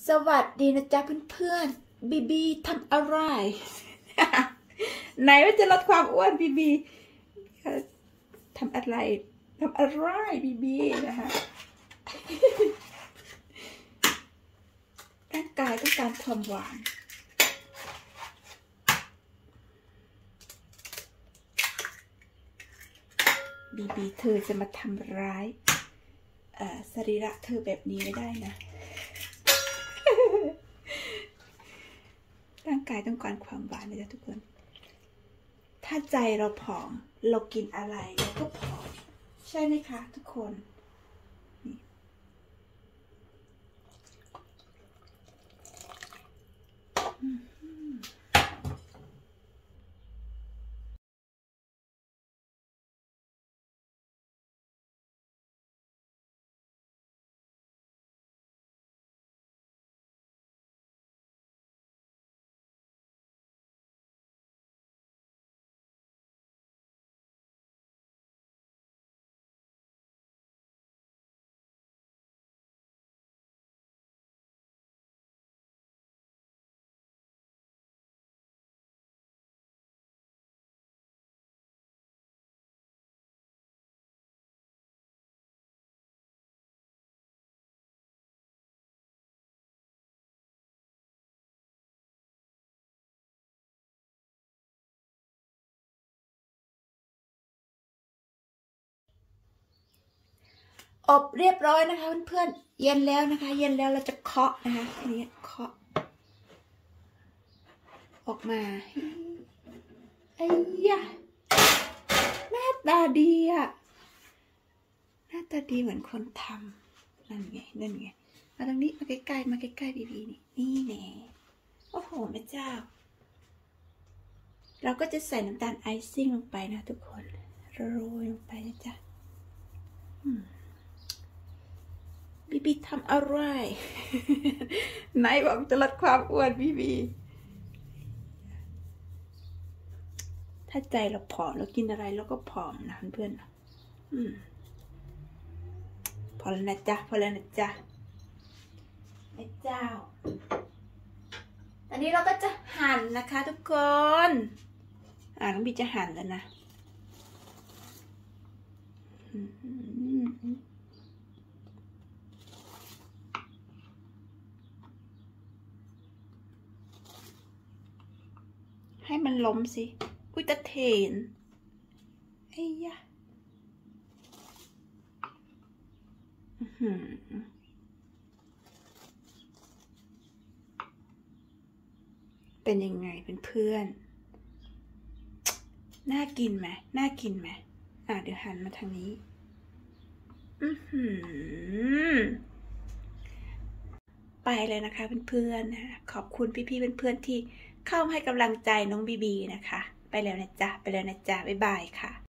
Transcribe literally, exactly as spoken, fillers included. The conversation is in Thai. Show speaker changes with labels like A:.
A: สวัสดีนะจ๊ะเพื่อนๆบีบีทำอะไร ไหนว่าจะลดความอ้วนบีบีทำอะไรทำอะไรบีบีนะคะร่างกายต้องการความหวานบีบีเธอจะมาทำร้ายสรีระเธอแบบนี้ไม่ได้นะ ร่างกายต้องการความหวานนะจ๊ะทุกคนถ้าใจเราผอมเรากินอะไรเราก็ผอมใช่ไหมคะทุกคนอบเรียบร้อยนะคะเพื่อนๆเย็นแล้วนะคะเย็นแล้วเราจะเคาะนะคะทีนี้เคาะออกมาไอ้ยะหน้าตาดีอะหน้าตาดีเหมือนคนทำนั่นไงนั่นไงมาตรงนี้มาใกล้ๆมาใกล้ๆบีบีนี่นี่แน่โอ้โหแม่เจ้าเราก็จะใส่น้ำตาลไอซิ่งลงไปนะทุกคนโรยลงไปนะจ๊ะบีบีทำอะไร ไหนบอกจะลดความอ้วนบีบีถ้าใจเราผอมเรากินอะไรเราก็ผอมนะเพื่อนๆอืมพอแล้วนะจ๊ะพอแล้วนะจ๊ะแม่เจ้าตอนนี้เราก็จะหั่นนะคะทุกคนอ่าน้องบีจะหั่นแล้วนะให้มันล้มสิอุ้ยตะเถนไอ้ยะเป็นยังไงเป็นเพื่อนน่ากินไหมน่ากินไหมอ่ะเดี๋ยวหันมาทางนี้อือหือไปเลยนะคะเพื่อนๆนะขอบคุณพี่ๆเพื่อนๆที่เข้าให้กำลังใจน้องบีบีนะคะไปแล้วนะจ๊ะไปแล้วนะจ๊ะบ๊ายบายค่ะ